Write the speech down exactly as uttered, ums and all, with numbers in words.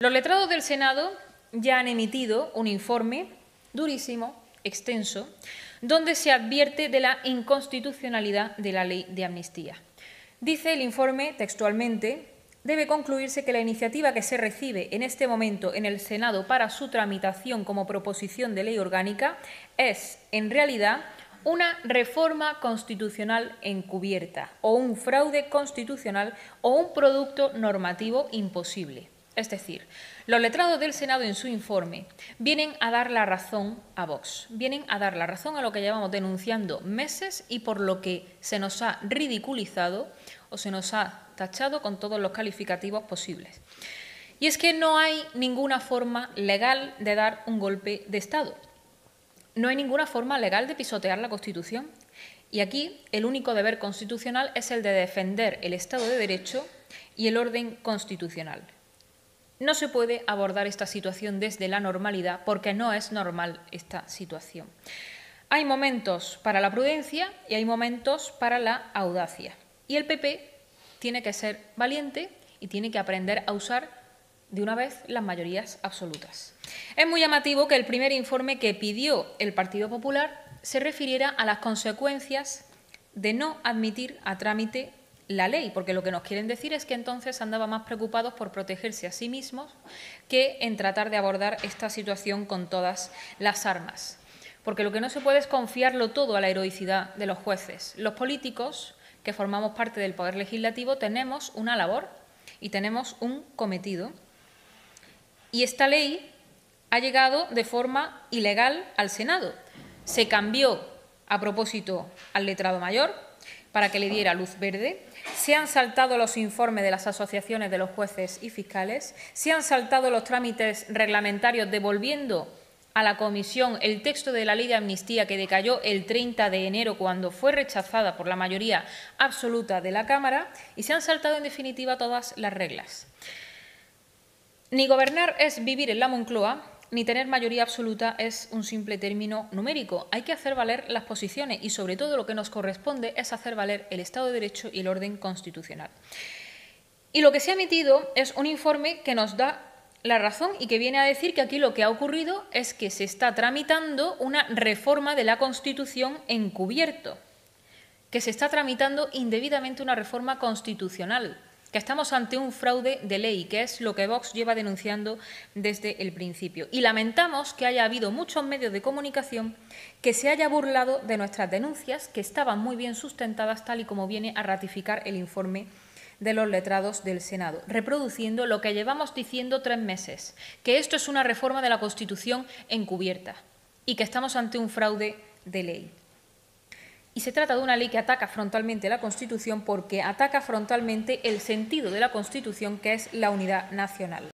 Los letrados del Senado ya han emitido un informe durísimo, extenso, donde se advierte de la inconstitucionalidad de la ley de amnistía. Dice el informe textualmente: debe concluirse que la iniciativa que se recibe en este momento en el Senado para su tramitación como proposición de ley orgánica es, en realidad, una reforma constitucional encubierta o un fraude constitucional o un producto normativo imposible. Es decir, los letrados del Senado en su informe vienen a dar la razón a Vox, vienen a dar la razón a lo que llevamos denunciando meses y por lo que se nos ha ridiculizado o se nos ha tachado con todos los calificativos posibles. Y es que no hay ninguna forma legal de dar un golpe de Estado. No hay ninguna forma legal de pisotear la Constitución. Y aquí el único deber constitucional es el de defender el Estado de Derecho y el orden constitucional. No se puede abordar esta situación desde la normalidad porque no es normal esta situación. Hay momentos para la prudencia y hay momentos para la audacia. Y el P P tiene que ser valiente y tiene que aprender a usar de una vez las mayorías absolutas. Es muy llamativo que el primer informe que pidió el Partido Popular se refiriera a las consecuencias de no admitir a trámite la ley, porque lo que nos quieren decir es que entonces andaban más preocupados por protegerse a sí mismos que en tratar de abordar esta situación con todas las armas. Porque lo que no se puede es confiarlo todo a la heroicidad de los jueces. Los políticos, que formamos parte del Poder Legislativo, tenemos una labor y tenemos un cometido. Y esta ley ha llegado de forma ilegal al Senado. Se cambió a propósito al letrado mayor para que le diera luz verde. Se han saltado los informes de las asociaciones de los jueces y fiscales. Se han saltado los trámites reglamentarios devolviendo a la Comisión el texto de la ley de amnistía que decayó el treinta de enero cuando fue rechazada por la mayoría absoluta de la Cámara, y se han saltado en definitiva todas las reglas. Ni gobernar es vivir en la Moncloa, ni tener mayoría absoluta es un simple término numérico. Hay que hacer valer las posiciones y, sobre todo, lo que nos corresponde es hacer valer el Estado de Derecho y el orden constitucional. Y lo que se ha emitido es un informe que nos da la razón y que viene a decir que aquí lo que ha ocurrido es que se está tramitando una reforma de la Constitución encubierto, que se está tramitando indebidamente una reforma constitucional, que estamos ante un fraude de ley, que es lo que Vox lleva denunciando desde el principio. Y lamentamos que haya habido muchos medios de comunicación que se haya burlado de nuestras denuncias, que estaban muy bien sustentadas, tal y como viene a ratificar el informe de los letrados del Senado, reproduciendo lo que llevamos diciendo tres meses, que esto es una reforma de la Constitución encubierta y que estamos ante un fraude de ley. Y se trata de una ley que ataca frontalmente la Constitución porque ataca frontalmente el sentido de la Constitución, que es la unidad nacional.